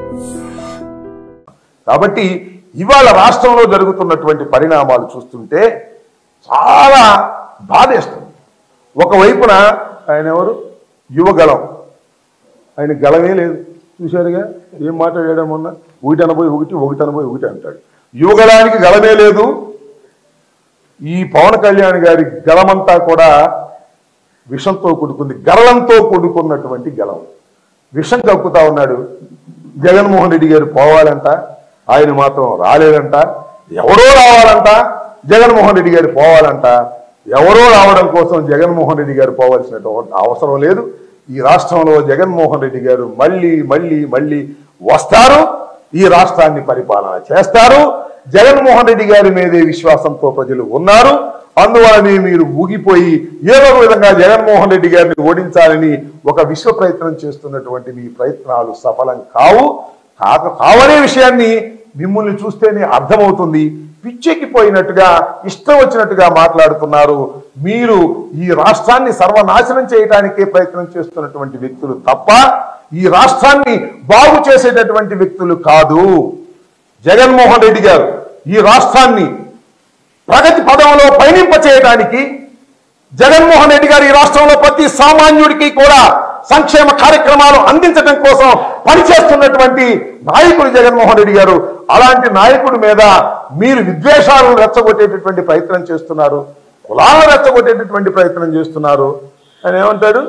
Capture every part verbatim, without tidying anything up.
కాబట్టి ఇవాళ రాష్ట్రంలో జరుగుతున్నటువంటి పరిణామాలు చూస్తుంటే చాలా బాధేస్తుంది. ఒకవైపున ఆయన ఎవరు యువగలం, ఆయన గలమే లేదు, చూశారుగా ఏం మాట్లాడాడో మొన్న, ఒకటి అనబోయి ఒకటి ఒకటి అనబోయి ఒకటి అంటాడు. యువగలానికి గలమే లేదు. ఈ పవన్ కళ్యాణ్ గారి గలమంతా కూడా విషంతో కూడుకుంది, గరళంతో కూడుకున్నటువంటి గలం. విషం కక్కుతా ఉన్నాడు. జగన్మోహన్ రెడ్డి గారు పోవాలంట, ఆయన మాత్రం రాలేదంట. ఎవరో రావాలంట, జగన్మోహన్ రెడ్డి గారు పోవాలంట. ఎవరో రావడం కోసం జగన్మోహన్ రెడ్డి గారు పోవాల్సిన అవసరం లేదు. ఈ రాష్ట్రంలో జగన్మోహన్ రెడ్డి గారు మళ్ళీ మళ్ళీ మళ్ళీ వస్తారు, ఈ రాష్ట్రాన్ని పరిపాలన చేస్తారు. జగన్మోహన్ రెడ్డి గారి మీదే విశ్వాసంతో ప్రజలు ఉన్నారు. అందువలనే మీరు ఊగిపోయి ఏదో ఒక విధంగా జగన్మోహన్ రెడ్డి గారిని ఓడించాలని ఒక విశ్వ ప్రయత్నం చేస్తున్నటువంటి మీ ప్రయత్నాలు సఫలం కావు. కాక కావనే విషయాన్ని మిమ్మల్ని చూస్తేనే అర్థమవుతుంది. పిచ్చెక్కిపోయినట్టుగా ఇష్టం వచ్చినట్టుగా మాట్లాడుతున్నారు. మీరు ఈ రాష్ట్రాన్ని సర్వనాశనం చేయడానికే ప్రయత్నం చేస్తున్నటువంటి వ్యక్తులు తప్ప ఈ రాష్ట్రాన్ని బాగు చేసేటటువంటి వ్యక్తులు కాదు. జగన్మోహన్ రెడ్డి గారు ఈ రాష్ట్రాన్ని ప్రగతి పదంలో పయనింప చేయడానికి, జగన్మోహన్ రెడ్డి గారు ఈ రాష్ట్రంలో ప్రతి సామాన్యుడికి కూడా సంక్షేమ కార్యక్రమాలు అందించడం కోసం పనిచేస్తున్నటువంటి నాయకుడు జగన్మోహన్ రెడ్డి గారు. అలాంటి నాయకుడి మీద మీరు విద్వేషాలను రెచ్చగొట్టేటటువంటి ప్రయత్నం చేస్తున్నారు, కులాలను రెచ్చగొట్టేటటువంటి ప్రయత్నం చేస్తున్నారు. ఆయన ఏమంటాడు,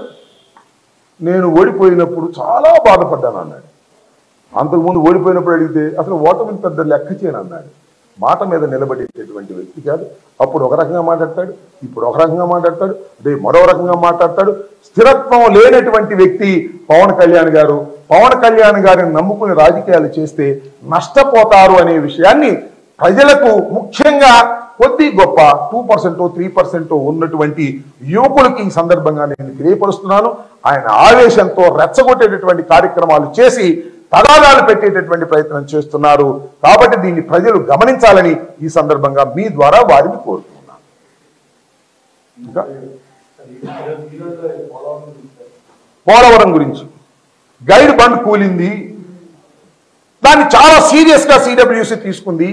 నేను ఓడిపోయినప్పుడు చాలా బాధపడ్డాను అన్నాడు. అంతకుముందు ఓడిపోయినప్పుడు అడిగితే అసలు ఓటమిని పెద్ద లెక్క చేయను అన్నాడు. మాట మీద నిలబడేటటువంటి వ్యక్తి కాదు. అప్పుడు ఒక రకంగా మాట్లాడతాడు, ఇప్పుడు ఒక రకంగా మాట్లాడతాడు, రేపు మరో రకంగా మాట్లాడతాడు. స్థిరత్వం లేనటువంటి వ్యక్తి పవన్ కళ్యాణ్ గారు. పవన్ కళ్యాణ్ గారిని నమ్ముకుని రాజకీయాలు చేస్తే నష్టపోతారు అనే విషయాన్ని ప్రజలకు, ముఖ్యంగా కొద్ది గొప్ప టూ పర్సెంటో త్రీ పర్సెంటో ఉన్నటువంటి యువకులకి ఈ సందర్భంగా నేను తెలియపరుస్తున్నాను. ఆయన ఆవేశంతో రెచ్చగొట్టేటటువంటి కార్యక్రమాలు చేసి తగాదాలు పెట్టేటటువంటి ప్రయత్నం చేస్తున్నారు. కాబట్టి దీన్ని ప్రజలు గమనించాలని ఈ సందర్భంగా మీ ద్వారా వారిని కోరుతున్నాను. ఇంకా పోలవరం గురించి గైడ్ బండ్ కూలింది, దాన్ని చాలా సీరియస్ గా సిడబ్ల్యూసీ తీసుకుంది,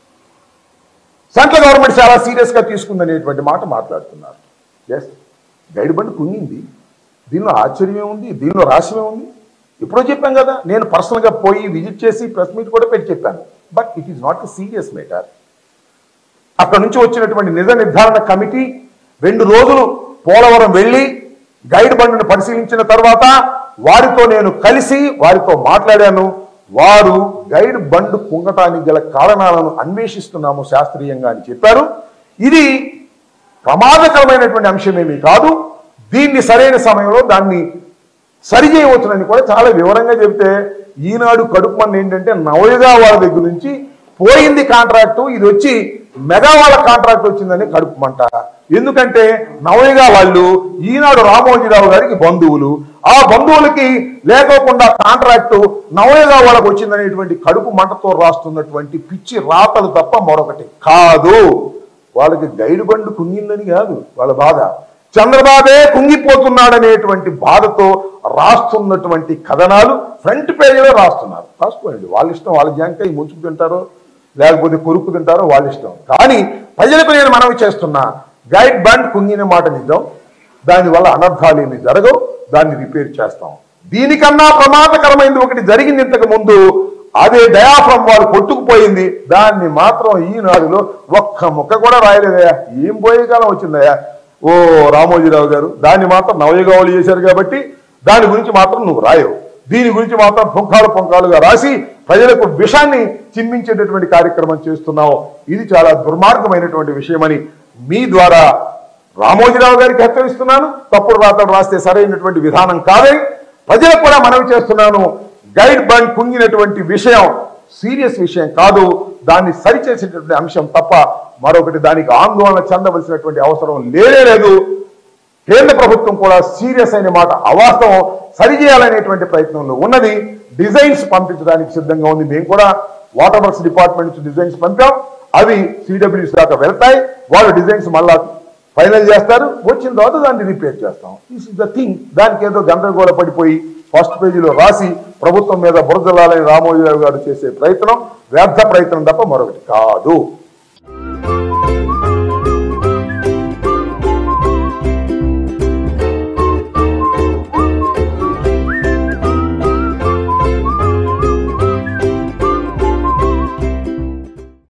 సెంట్రల్ గవర్నమెంట్ చాలా సీరియస్ గా తీసుకుంది అనేటువంటి మాట మాట్లాడుతున్నారు. ఎస్, గైడ్ బండ్ కుంగింది, దీనిలో ఆశ్చర్యమే ఉంది, దీనిలో రహస్యమే ఉంది. ఎప్పుడో చెప్పాం కదా, నేను పర్సనల్గా పోయి విజిట్ చేసి ప్రెస్ మీట్ కూడా పెట్టి చెప్పాను. But it is not a serious matter. అక్కడ నుంచి వచ్చినటువంటి నిజ నిర్ధారణ కమిటీ రెండు రోజులు పోలవరం వెళ్ళి గైడ్ బండ్ను పరిశీలించిన తర్వాత వారితో నేను కలిసి వారితో మాట్లాడాను. వారు గైడ్ బండ్ కుంగటానికి గల కారణాలను అన్వేషిస్తున్నాము శాస్త్రీయంగా అని చెప్పారు. ఇది ప్రమాదకరమైనటువంటి అంశమేమీ కాదు. దీన్ని సరైన సమయంలో దాన్ని సరిచేయవచ్చునని కూడా చాలా వివరంగా చెబితే, ఈనాడు కడుపుమన్న ఏంటంటే నవయుగా వాళ్ళ దగ్గర నుంచి పోయింది కాంట్రాక్టు, ఇది వచ్చి మెగా వాళ్ళ కాంట్రాక్ట్ వచ్చిందని కడుపుమంట. ఎందుకంటే నవయుగా వాళ్ళు ఈనాడు రామోజీరావు గారికి బంధువులు, ఆ బంధువులకి లేకోకుండా కాంట్రాక్టు నవయుగా వాళ్ళకు వచ్చిందనేటువంటి కడుపు మంటతో రాస్తున్నటువంటి పిచ్చి రాతలు తప్ప మరొకటి కాదు. వాళ్ళకి గైడ్ బండ్ కుంగిందని కాదు వాళ్ళ బాధ, చంద్రబాబే కుంగిపోతున్నాడనేటువంటి బాధతో రాస్తున్నటువంటి కథనాలు ఫ్రంట్ పేజీలో రాస్తున్నారు. రాసుకోండి, వాళ్ళ ఇష్టం. వాళ్ళ జాంకాయ ముంచుకు తింటారో లేకపోతే కొరుకు తింటారో వాళ్ళ ఇష్టం. కానీ ప్రజలకు నేను మనవి చేస్తున్నా, గైడ్ బండ్ కుంగిన మాట నిజం, దానివల్ల అనర్థాలు ఏమి జరగవు, దాన్ని రిపేర్ చేస్తాం. దీనికన్నా ప్రమాదకరమైనది ఒకటి జరిగింది ఇంతకు ముందు, అదే డయాఫ్రమ్ వాళ్ళు కొట్టుకుపోయింది. దాన్ని మాత్రం ఈనాడులో ఒక్క ముక్క కూడా రాయలేదయా. ఏం పోయే కాలం వచ్చిందయా ఓ రామోజీరావు గారు, దాన్ని మాత్రం నవయుగావులు చేశారు కాబట్టి దాని గురించి మాత్రం నువ్వు రాయవు. దీని గురించి మాత్రం పుంఖాలు పుంఖాలుగా రాసి ప్రజలకు విషాన్ని చిమ్మించేటటువంటి కార్యక్రమం చేస్తున్నావు. ఇది చాలా దుర్మార్గమైనటువంటి విషయమని మీ ద్వారా రామోజీరావు గారికి హెచ్చరిస్తున్నాను. తప్పుడు రాతలు రాస్తే సరైనటువంటి విధానం కాదని ప్రజలకు కూడా మనవి చేస్తున్నాను. గైడ్ బండ్ కుంగినటువంటి విషయం సీరియస్ విషయం కాదు, దాన్ని సరిచేసేటటువంటి అంశం తప్ప మరొకటి దానికి ఆందోళన చెందవలసినటువంటి అవసరం లేనే లేదు. కేంద్ర ప్రభుత్వం కూడా సీరియస్ అయిన మాట అవాస్తవం, సరిచేయాలనేటువంటి ప్రయత్నంలో ఉన్నది. డిజైన్స్ పంపించడానికి సిద్ధంగా ఉంది. మేము కూడా వాటర్ వర్క్స్ డిపార్ట్మెంట్ నుంచి డిజైన్స్ పంపాం, అవి సిడబ్ల్యూసీ దాకా వెళ్తాయి. వాళ్ళు డిజైన్స్ మళ్ళా ఫైనల్ చేస్తారు, వచ్చిన తర్వాత దాన్ని రిపేర్ చేస్తాం. This is the thing. దానికి ఏదో గందరగోళ పడిపోయి ఫస్ట్ పేజీలో రాసి ప్రభుత్వం మీద బురదలాలని రామోజీరావు గారు చేసే ప్రయత్నం వ్యర్థ ప్రయత్నం తప్ప మరొకటి కాదు.